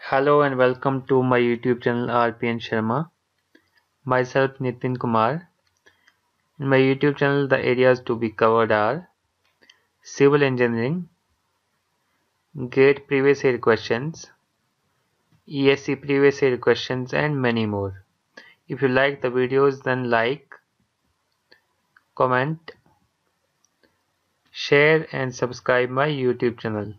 Hello and welcome to my YouTube channel RPN Sharma. Myself Nitin Kumar. In my YouTube channel, the areas to be covered are civil engineering, GATE previous year questions, ESC previous year questions, and many more. If you like the videos, then like, comment, share, and subscribe my YouTube channel.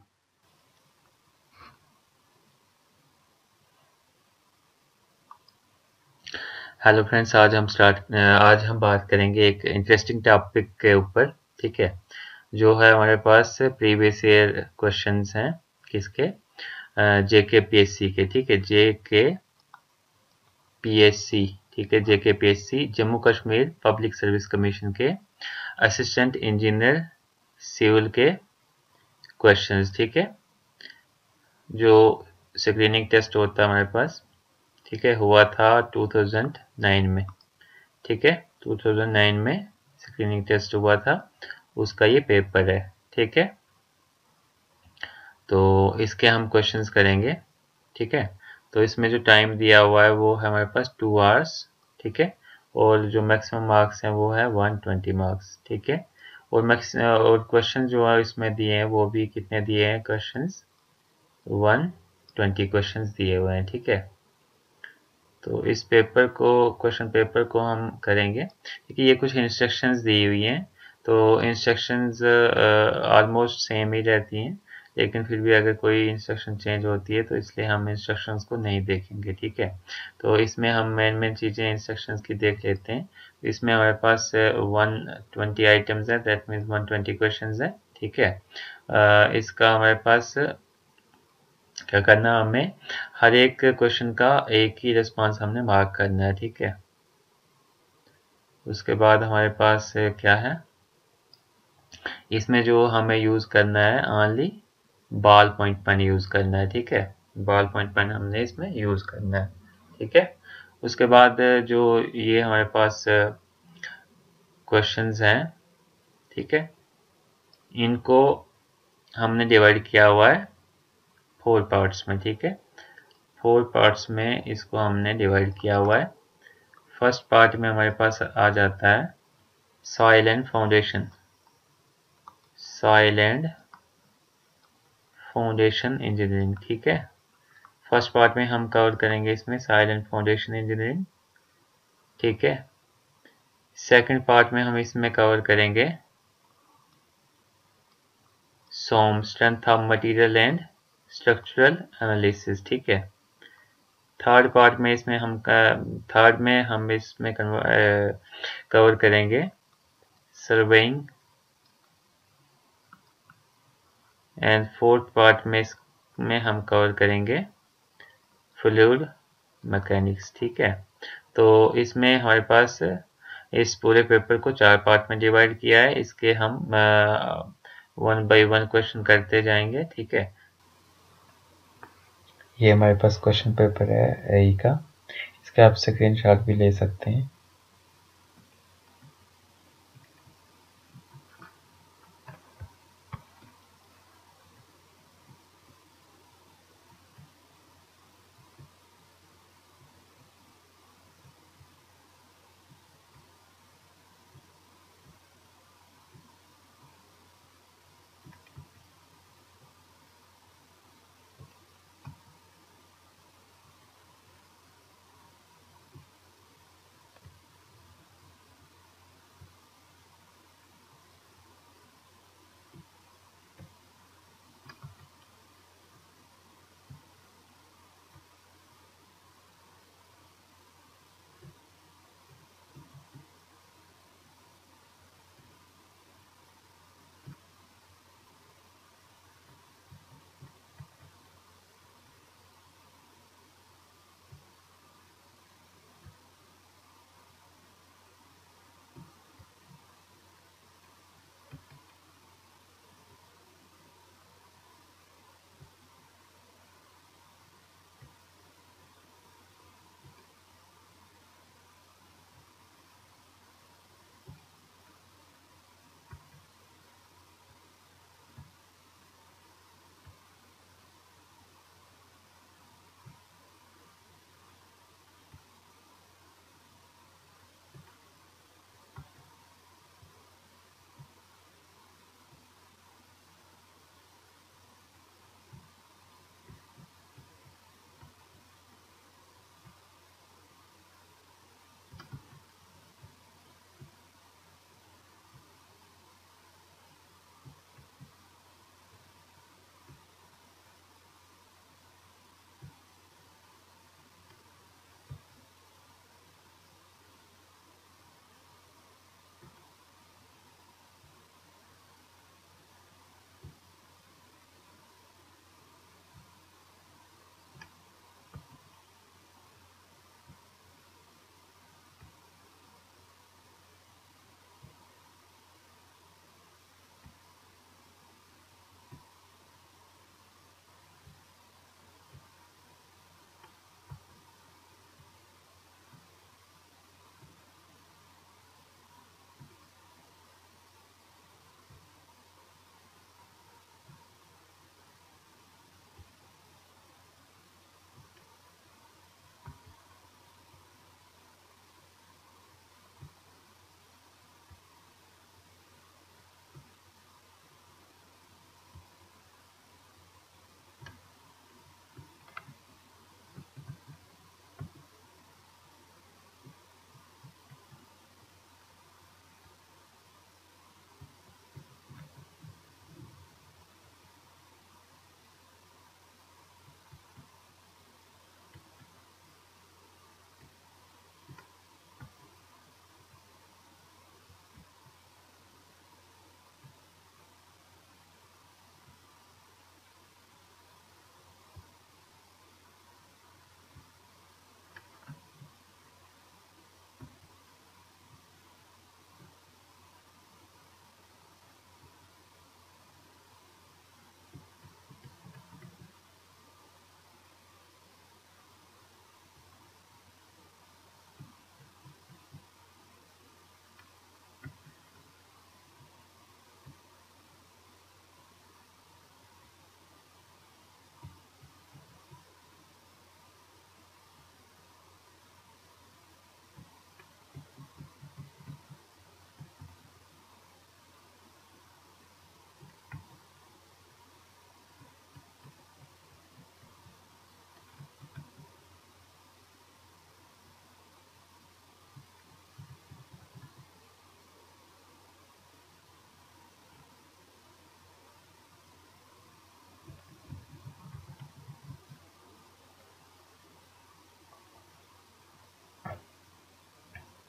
Hello friends, आज हम बात करेंगे एक interesting topic के ऊपर। ठीक है, जो है हमारे पास प्रीवियस ईयर क्वेश्चंस हैं किसके, जेके पीएससी के। ठीक है, जेके पीएससी, ठीक है, JK PSC Jammu Kashmir public service commission के असिस्टेंट इंजीनियर सिविल के क्वेश्चंस। ठीक है, जो स्क्रीनिंग टेस्ट होता है हमारे पास, ठीक है, हुआ था 2009 में। ठीक है, 2009 में स्क्रीनिंग टेस्ट हुआ था, उसका ये पेपर है। ठीक है, तो इसके हम क्वेश्चंस करेंगे। ठीक है, तो इसमें जो टाइम दिया हुआ है वो है हमारे पास 2 आवर्स। ठीक है, और जो मैक्सिमम मार्क्स हैं वो है 120 मार्क्स। ठीक है, और क्वेश्चन जो है इसमें दिए हैं वो भी कितने दिए हैं क्वेश्चंस, 120 क्वेश्चंस दिए हुए हैं। ठीक है, तो इस क्वेश्चन पेपर को हम करेंगे। ठीक है, ये कुछ इंस्ट्रक्शंस दी हुई हैं, तो इंस्ट्रक्शंस ऑलमोस्ट सेम ही रहती हैं, लेकिन फिर भी अगर कोई इंस्ट्रक्शन चेंज होती है तो इसलिए हम इंस्ट्रक्शंस को नहीं देखेंगे। ठीक है, तो इसमें हम मेन चीज़ें इंस्ट्रक्शंस की देख लेते हैं। इसमें हमारे पास 120 आइटम्स हैं, दैट मीन्स 120 क्वेश्चंस हैं। ठीक है, इसका हमारे पास क्या करना है, हमें हर एक क्वेश्चन का एक ही रिस्पांस हमने मार्क करना है। ठीक है, उसके बाद हमारे पास क्या है, इसमें जो हमें यूज करना है only ball point pen use करना है। ठीक है, बॉल पॉइंट पेन हमने इसमें यूज करना है। ठीक है, उसके बाद जो ये हमारे पास क्वेश्चंस हैं, ठीक है, इनको हमने डिवाइड किया हुआ है 4 पार्ट्स में। ठीक है, 4 पार्ट्स में इसको हमने डिवाइड किया हुआ है। फर्स्ट पार्ट में हमारे पास आ जाता है soil and foundation, soil and foundation engineering. ठीक है, फर्स्ट पार्ट में हम कवर करेंगे इसमें सॉइल एंड फाउंडेशन इंजीनियरिंग। ठीक है, सेकंड पार्ट में हम इसमें कवर करेंगे some, strength of material and structural analysis. ठीक है, थर्ड पार्ट में हम इसमें कवर करेंगे सर्वेइंग, एंड फोर्थ पार्ट में इसमें हम कवर करेंगे फ्लूइड मैकेनिक्स। ठीक है, तो इसमें हमारे पास इस पूरे पेपर को 4 पार्ट में डिवाइड किया है। इसके हम 1 बाय 1 क्वेश्चन करते जाएंगे। ठीक है, ये हमारे पास क्वेश्चन पेपर है एई का, इसका आप स्क्रीनशॉट भी ले सकते हैं।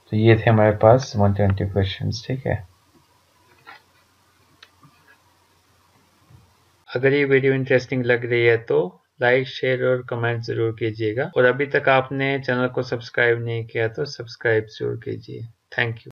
तो ये थे हमारे पास 120 क्वेश्चंस, ठीक है। अगर ये वीडियो इंटरेस्टिंग लग रही है तो लाइक, शेयर और कमेंट ज़रूर कीजिएगा, और अभी तक आपने चैनल को सब्सक्राइब नहीं किया तो सब्सक्राइब ज़रूर कीजिए। Thank you.